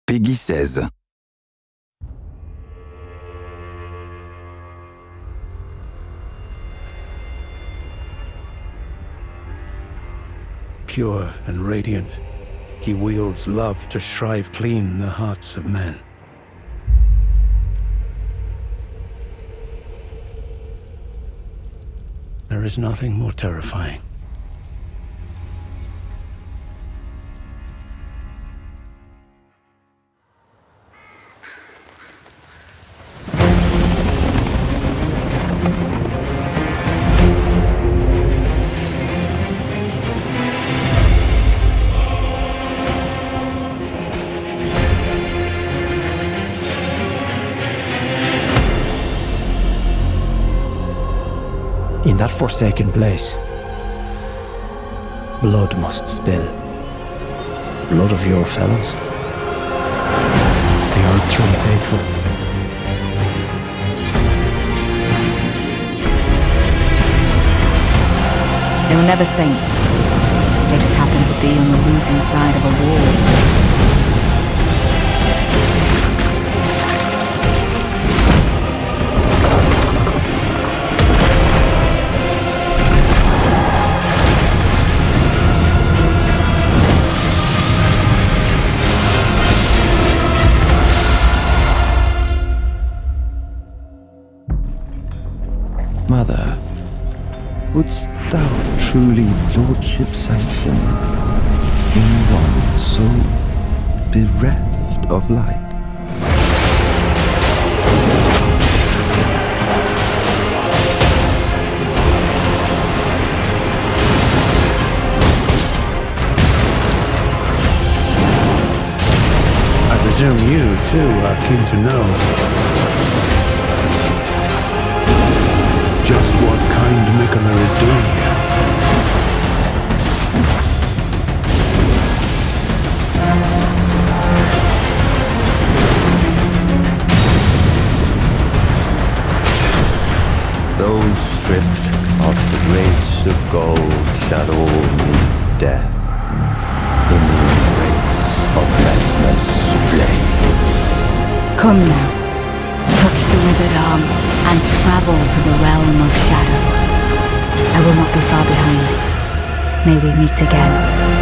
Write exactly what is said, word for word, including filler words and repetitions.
Peggy seize. Pure and radiant, he wields love to shrive clean the hearts of men. There is nothing more terrifying. In that forsaken place, blood must spill. Blood of your fellows. They are too faithful. They were never saints. They just happened to be on the losing side of a war. Mother, wouldst thou truly lordship sanction in one so bereft of light? I presume you, too, are keen to know just what kind Miquella is doing here. Those stripped of the grace of gold shall all meet death in the embrace of Vesmer's flame. Come now. Touch the withered arm and travel to the realm of shadow. I will not be far behind. May we meet again.